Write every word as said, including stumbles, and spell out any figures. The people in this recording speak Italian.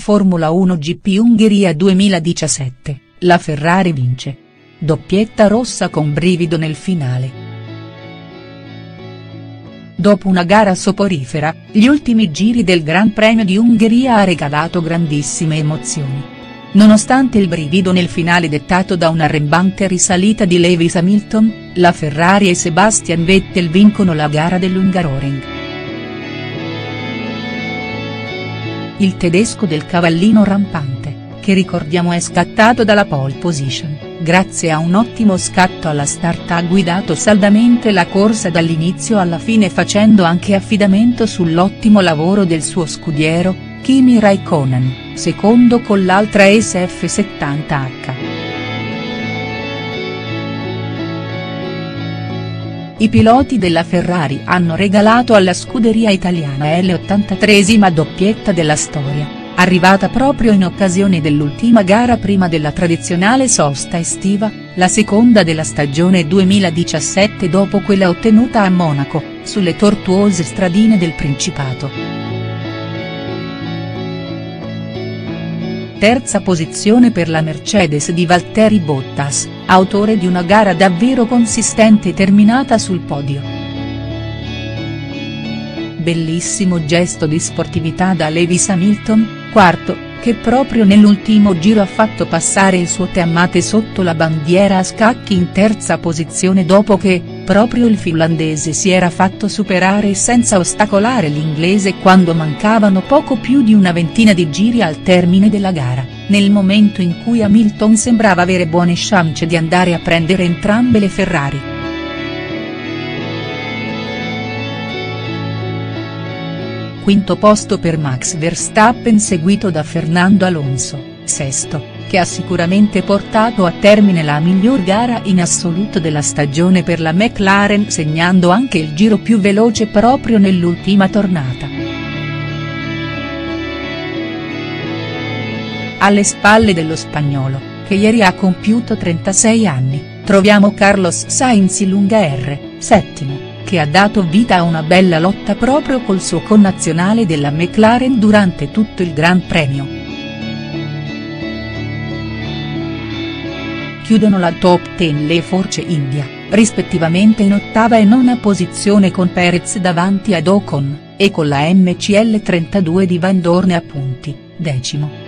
Formula uno G P Ungheria duemiladiciassette, la Ferrari vince. Doppietta rossa con brivido nel finale. Dopo una gara soporifera, gli ultimi giri del Gran Premio di Ungheria ha regalato grandissime emozioni. Nonostante il brivido nel finale dettato da un'arrembante risalita di Lewis Hamilton, la Ferrari e Sebastian Vettel vincono la gara dell'Hungaroring. Il tedesco del cavallino rampante, che ricordiamo è scattato dalla pole position, grazie a un ottimo scatto alla start ha guidato saldamente la corsa dall'inizio alla fine facendo anche affidamento sull'ottimo lavoro del suo scudiero, Kimi Raikkonen, secondo con l'altra S F settanta H. I piloti della Ferrari hanno regalato alla scuderia italiana l'ottantatreesima doppietta della storia, arrivata proprio in occasione dell'ultima gara prima della tradizionale sosta estiva, la seconda della stagione duemiladiciassette dopo quella ottenuta a Monaco, sulle tortuose stradine del Principato. Terza posizione per la Mercedes di Valtteri Bottas, autore di una gara davvero consistente terminata sul podio. Bellissimo gesto di sportività da Lewis Hamilton, quarto, che proprio nell'ultimo giro ha fatto passare il suo Teammate sotto la bandiera a scacchi in terza posizione dopo che, proprio il finlandese si era fatto superare senza ostacolare l'inglese quando mancavano poco più di una ventina di giri al termine della gara, nel momento in cui Hamilton sembrava avere buone chance di andare a prendere entrambe le Ferrari. Quinto posto per Max Verstappen seguito da Fernando Alonso, sesto, che ha sicuramente portato a termine la miglior gara in assoluto della stagione per la McLaren segnando anche il giro più veloce proprio nell'ultima tornata. Alle spalle dello spagnolo, che ieri ha compiuto trentasei anni, troviamo Carlos Sainz Lunga R, settimo, che ha dato vita a una bella lotta proprio col suo connazionale della McLaren durante tutto il Gran Premio. Chiudono la top dieci le Force India, rispettivamente in ottava e nona posizione con Perez davanti ad Ocon, e con la M C L trentadue di Vandoorne a punti, decimo.